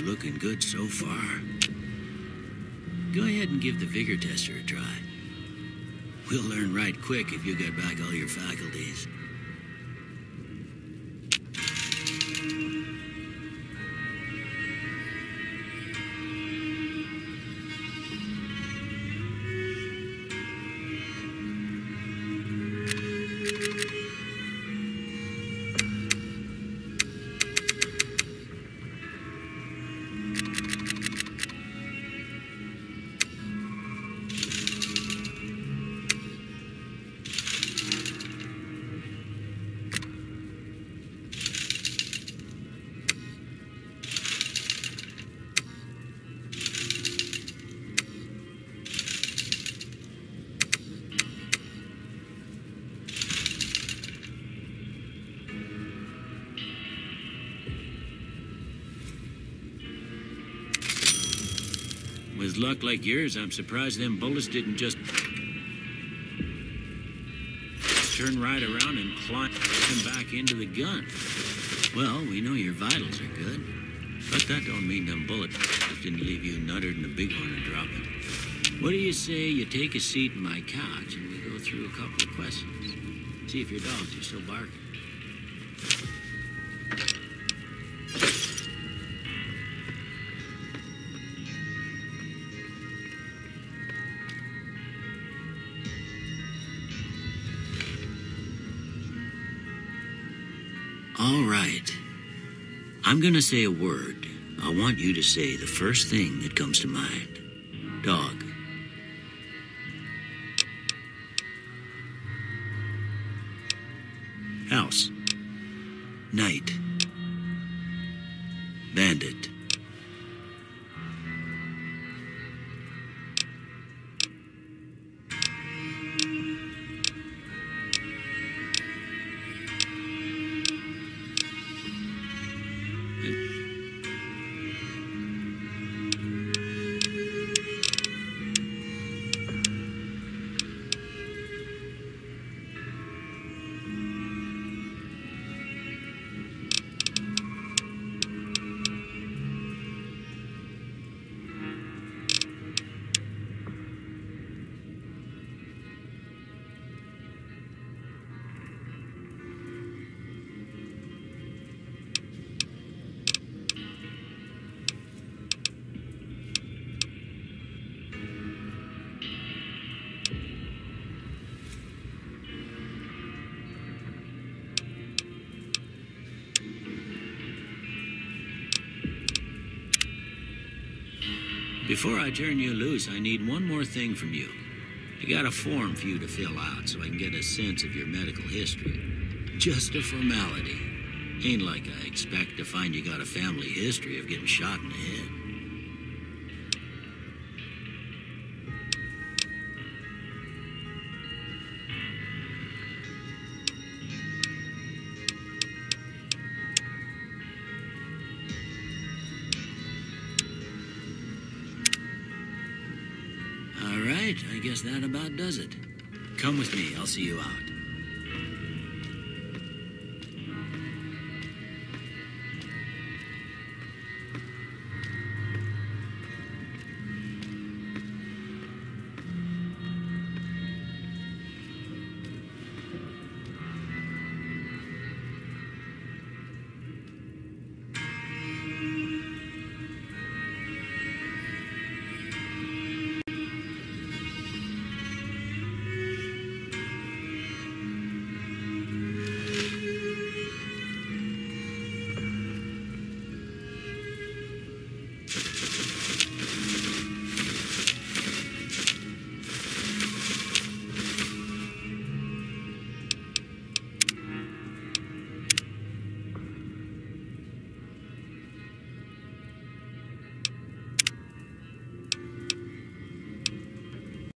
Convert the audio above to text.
looking good so far. Go ahead and give the vigor tester a try. We'll learn right quick if you get back all your faculties. With luck like yours, I'm surprised them bullets didn't just turn right around and climb back into the gun. Well, we know your vitals are good, but that don't mean them bullets didn't leave you nuttered and a bighorn and drop it. What do you say you take a seat in my couch and we go through a couple of questions? See if your dogs are still barking. All right. I'm gonna say a word. I want you to say the first thing that comes to mind. Dog. House. Night. Bandit. Before I turn you loose, I need one more thing from you. I got a form for you to fill out so I can get a sense of your medical history. Just a formality. Ain't like I expect to find you got a family history of getting shot in the head. All right, I guess that about does it. Come with me, I'll see you out.